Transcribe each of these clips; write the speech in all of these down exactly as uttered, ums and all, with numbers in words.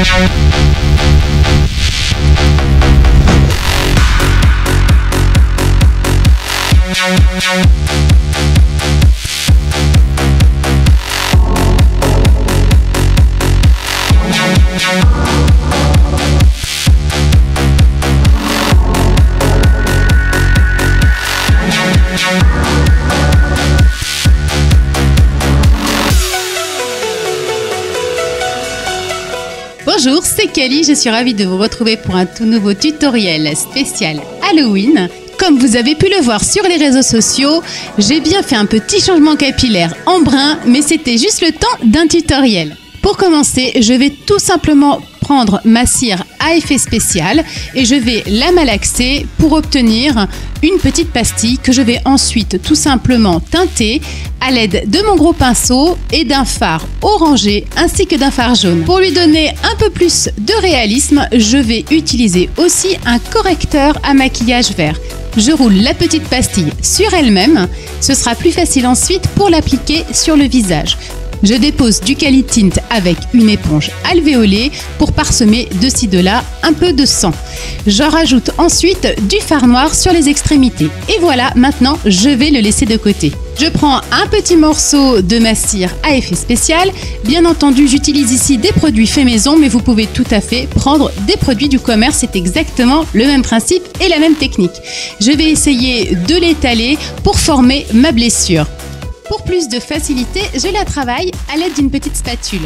Bonjour, c'est Kali, je suis ravie de vous retrouver pour un tout nouveau tutoriel spécial Halloween. Comme vous avez pu le voir sur les réseaux sociaux, j'ai bien fait un petit changement capillaire en brun, mais c'était juste le temps d'un tutoriel. Pour commencer, je vais tout simplement prendre ma cire à effet spécial et je vais la malaxer pour obtenir une petite pastille que je vais ensuite tout simplement teinter à l'aide de mon gros pinceau et d'un fard orangé ainsi que d'un fard jaune. Pour lui donner un peu plus de réalisme, je vais utiliser aussi un correcteur à maquillage vert. Je roule la petite pastille sur elle-même, ce sera plus facile ensuite pour l'appliquer sur le visage. Je dépose du Cali Tint avec une éponge alvéolée pour parsemer de ci de là un peu de sang. J'en rajoute ensuite du fard noir sur les extrémités. Et voilà, maintenant je vais le laisser de côté. Je prends un petit morceau de ma cire à effet spécial. Bien entendu, j'utilise ici des produits faits maison, mais vous pouvez tout à fait prendre des produits du commerce. C'est exactement le même principe et la même technique. Je vais essayer de l'étaler pour former ma blessure. Pour plus de facilité, je la travaille à l'aide d'une petite spatule.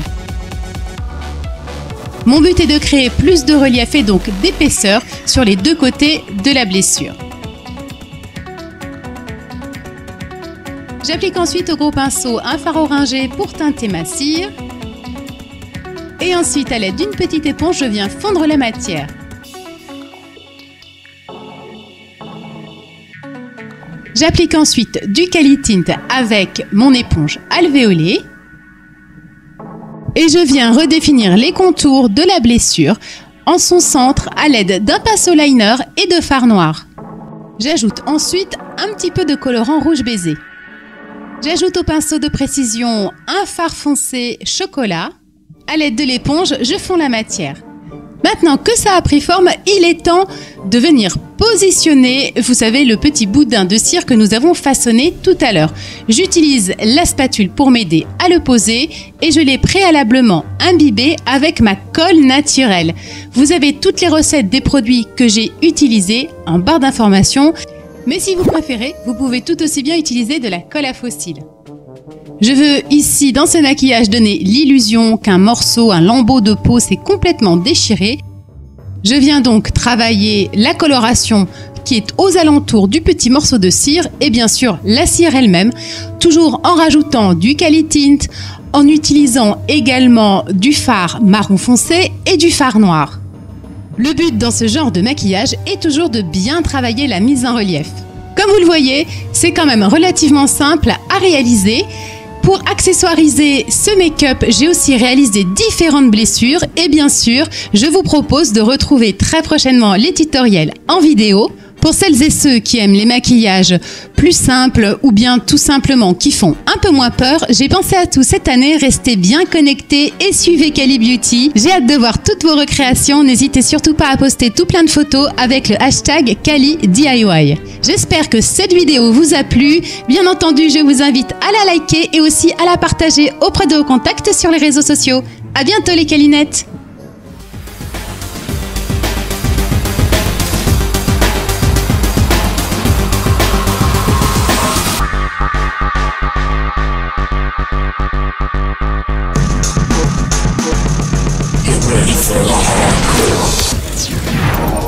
Mon but est de créer plus de relief et donc d'épaisseur sur les deux côtés de la blessure. J'applique ensuite au gros pinceau un fard orangé pour teinter ma cire. Et ensuite, à l'aide d'une petite éponge, je viens fondre la matière. J'applique ensuite du Cali Tint avec mon éponge alvéolée et je viens redéfinir les contours de la blessure en son centre à l'aide d'un pinceau liner et de fard noir. J'ajoute ensuite un petit peu de colorant rouge baiser. J'ajoute au pinceau de précision un fard foncé chocolat. À l'aide de l'éponge, je fonds la matière. Maintenant que ça a pris forme, il est temps de venir positionner, vous savez, le petit boudin de cire que nous avons façonné tout à l'heure. J'utilise la spatule pour m'aider à le poser et je l'ai préalablement imbibé avec ma colle naturelle. Vous avez toutes les recettes des produits que j'ai utilisés en barre d'informations, mais si vous préférez, vous pouvez tout aussi bien utiliser de la colle à faux cils. Je veux ici, dans ce maquillage, donner l'illusion qu'un morceau, un lambeau de peau s'est complètement déchiré. Je viens donc travailler la coloration qui est aux alentours du petit morceau de cire et bien sûr la cire elle-même, toujours en rajoutant du Cali Tint, en utilisant également du fard marron foncé et du fard noir. Le but dans ce genre de maquillage est toujours de bien travailler la mise en relief. Comme vous le voyez, c'est quand même relativement simple à réaliser. Pour accessoiriser ce make-up, j'ai aussi réalisé différentes blessures et bien sûr, je vous propose de retrouver très prochainement les tutoriels en vidéo. Pour celles et ceux qui aiment les maquillages plus simples ou bien tout simplement qui font un peu moins peur, j'ai pensé à tout cette année. Restez bien connectés et suivez Kali Beauty. J'ai hâte de voir toutes vos recréations. N'hésitez surtout pas à poster tout plein de photos avec le hashtag Kali D I Y. J'espère que cette vidéo vous a plu. Bien entendu, je vous invite à la liker et aussi à la partager auprès de vos contacts sur les réseaux sociaux. À bientôt les Kalinettes! Ready for the hardcore.